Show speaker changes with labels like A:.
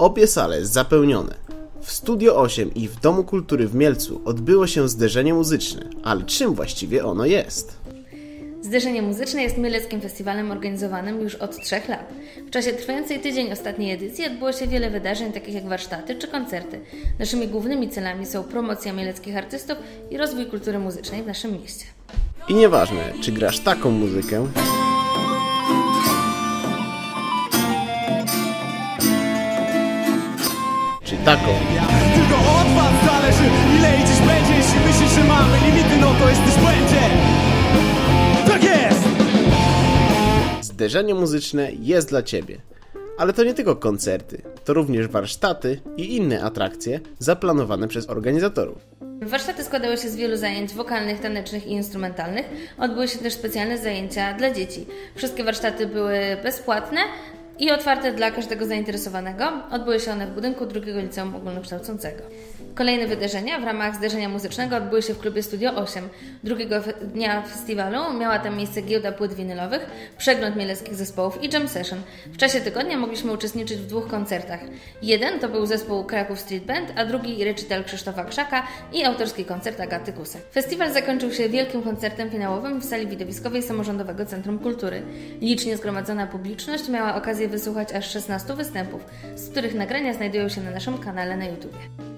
A: Obie sale zapełnione. W Studio 8 i w Domu Kultury w Mielcu odbyło się zderzenie muzyczne, ale czym właściwie ono jest?
B: Zderzenie muzyczne jest mieleckim festiwalem organizowanym już od 3 lat. W czasie trwającej tydzień ostatniej edycji odbyło się wiele wydarzeń, takich jak warsztaty czy koncerty. Naszymi głównymi celami są promocja mieleckich artystów i rozwój kultury muzycznej w naszym mieście.
A: I nieważne, czy grasz taką muzykę, czy taką.
C: Tylko od was zależy, ile i dziś będzie. Jeśli myślisz, że mamy limity, no to jesteś w błędzie. Tak jest!
A: Zderzenie muzyczne jest dla Ciebie. Ale to nie tylko koncerty, to również warsztaty i inne atrakcje zaplanowane przez organizatorów.
B: Warsztaty składały się z wielu zajęć wokalnych, tanecznych i instrumentalnych. Odbyły się też specjalne zajęcia dla dzieci. Wszystkie warsztaty były bezpłatne i otwarte dla każdego zainteresowanego. Odbyły się one w budynku II Liceum Ogólnokształcącego. Kolejne wydarzenia w ramach zderzenia muzycznego odbyły się w klubie Studio 8. Drugiego dnia festiwalu miała tam miejsce giełda płyt winylowych, przegląd mieleckich zespołów i jam session. W czasie tygodnia mogliśmy uczestniczyć w 2 koncertach. Jeden to był zespół Kraków Street Band, a drugi recital Krzysztofa Krzaka i autorski koncert Agaty Kusek. Festiwal zakończył się wielkim koncertem finałowym w sali widowiskowej Samorządowego Centrum Kultury. Licznie zgromadzona publiczność miała okazję wysłuchać aż 16 występów, z których nagrania znajdują się na naszym kanale na YouTube.